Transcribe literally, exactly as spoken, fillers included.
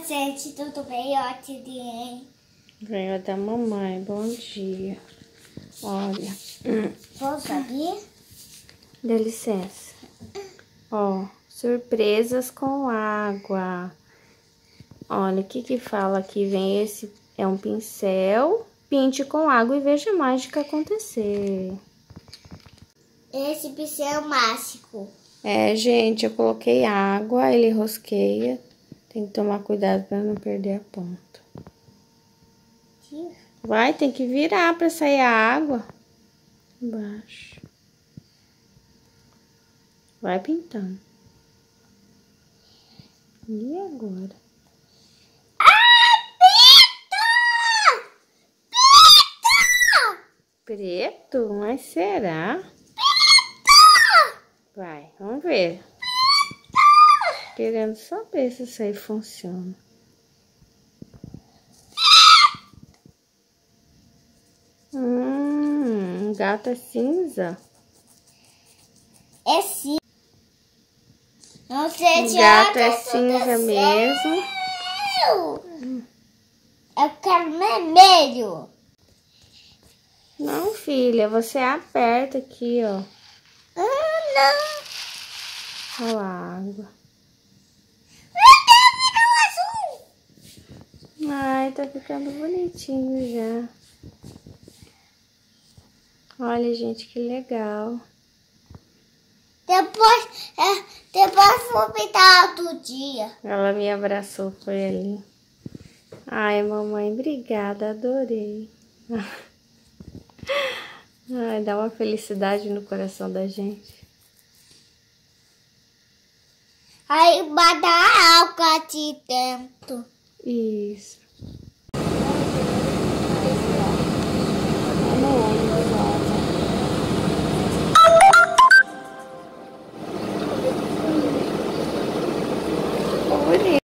Gente, tudo bem? Ótimo. Veio da mamãe, bom dia. Olha. Posso abrir? Dá licença. Ó, surpresas com água. Olha, o que que fala aqui? Vem esse, é um pincel. Pinte com água e veja a mágica acontecer. Esse pincel mágico. É, gente, eu coloquei água, ele rosqueia. Tem que tomar cuidado para não perder a ponta. Vai, tem que virar para sair a água. Embaixo. Vai pintando. E agora? Ah, preto! Preto! Preto? Mas será? Preto! Vai, vamos ver. Preto! Querendo saber se isso aí funciona. Hum, gato é cinza. É sim. Não sei se O gato é cinza mesmo. Eu quero vermelho. Não, filha, você aperta aqui, ó. Ah, não. Olha a água. Ai, tá ficando bonitinho já. Olha, gente, que legal. Depois, é, depois vou pintar outro dia. Ela me abraçou, foi ali. Ai, mamãe, obrigada, adorei. Ai, dá uma felicidade no coração da gente. Aí bota a água de dentro. Isso.